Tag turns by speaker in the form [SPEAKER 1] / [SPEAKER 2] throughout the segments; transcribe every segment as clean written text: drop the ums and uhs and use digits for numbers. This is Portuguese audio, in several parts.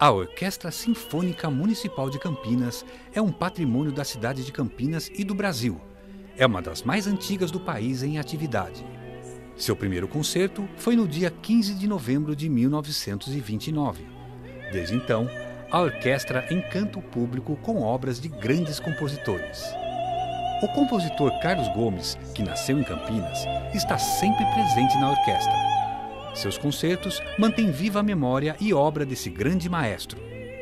[SPEAKER 1] A Orquestra Sinfônica Municipal de Campinas é um patrimônio da cidade de Campinas e do Brasil. É uma das mais antigas do país em atividade. Seu primeiro concerto foi no dia 15 de novembro de 1929. Desde então, a orquestra encanta o público com obras de grandes compositores. O compositor Carlos Gomes, que nasceu em Campinas, está sempre presente na orquestra. Seus concertos mantêm viva a memória e obra desse grande maestro.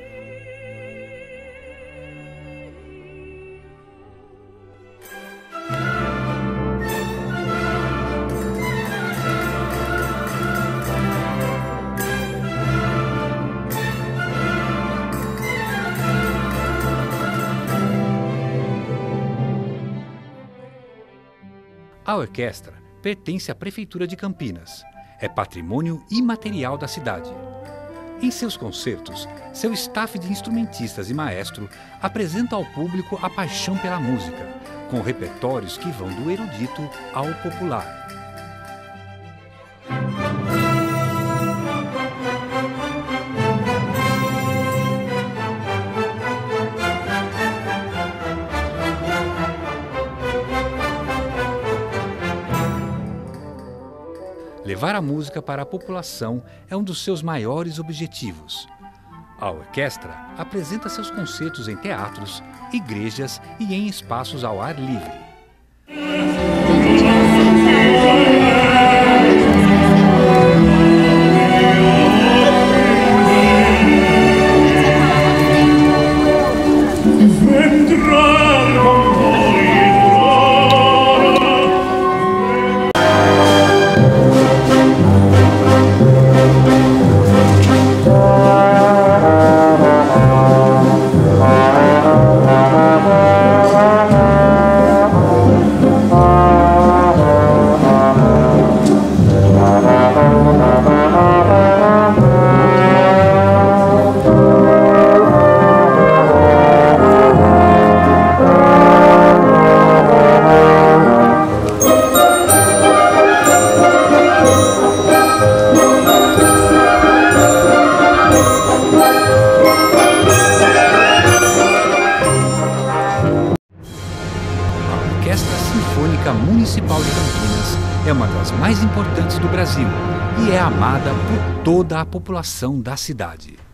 [SPEAKER 1] A orquestra pertence à Prefeitura de Campinas. É patrimônio imaterial da cidade. Em seus concertos, seu staff de instrumentistas e maestro apresenta ao público a paixão pela música, com repertórios que vão do erudito ao popular. Levar a música para a população é um dos seus maiores objetivos. A orquestra apresenta seus concertos em teatros, igrejas e em espaços ao ar livre. A Orquestra Sinfônica Municipal de Campinas é uma das mais importantes do Brasil e é amada por toda a população da cidade.